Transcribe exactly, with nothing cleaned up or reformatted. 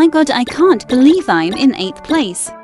my god, I can't believe I'm in eighth place.